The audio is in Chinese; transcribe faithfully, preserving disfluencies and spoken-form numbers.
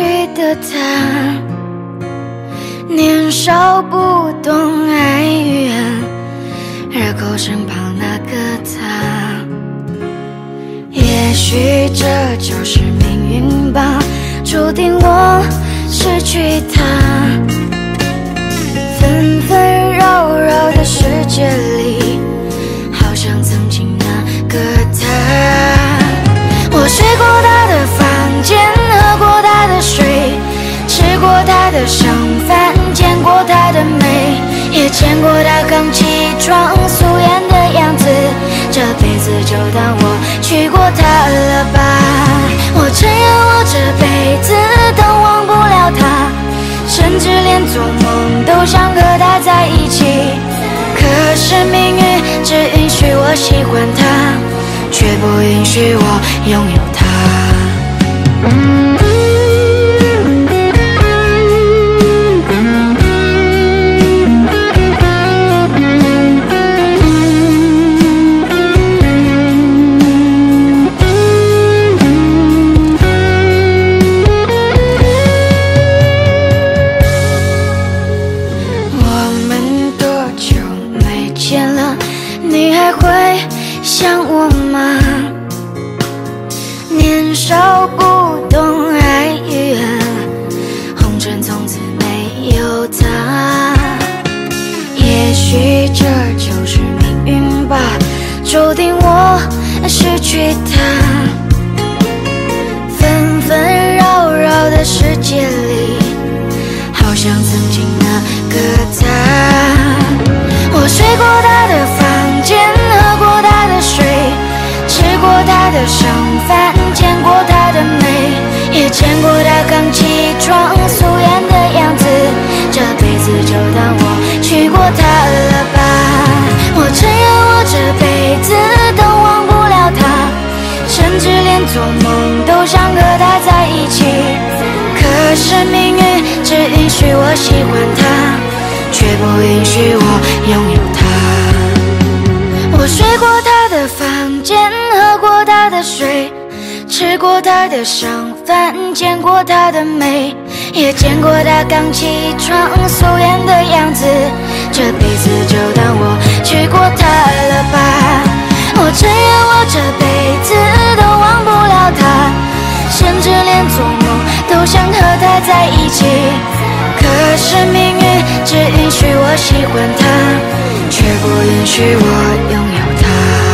的他，年少不懂爱与恨，热狗身旁那个他，也许这就是命运吧，注定我失去他。纷纷扰扰的世界里，好像曾经那个他。我睡过他的房间，喝过他的水，吃过他的剩饭，见过他的美，也见过他刚起床素颜的样子。这辈子就当我娶过她了吧。我承认我这辈子都忘不了他，甚至连做梦都想和他在一起。可是命运只允许我喜欢他，却不允许我拥有他。你还会想我吗？年少不懂爱与恨，红尘从此没有他。也许这就是命运吧，注定我失去他。纷纷扰扰的世界里，好像曾经那个他。我睡过他的房间，喝过他的水，吃过他的剩饭，见过他的美，也见过他刚起床素颜的样子。这辈子就当我娶过她了吧。我承认我这辈子都忘不了他，甚至连做梦都想和他在一起。可是命运只允许我喜欢他，却不允许我拥有他。我睡过他的房间，喝过他的水，吃过他的剩饭，见过他的美，也见过他刚起床素颜的样子。这辈子就当我娶过他了吧。我承认我这辈子都忘不了他，甚至连做梦都想和他在一起。可是命运只允许我喜欢他，却不允许我拥有他。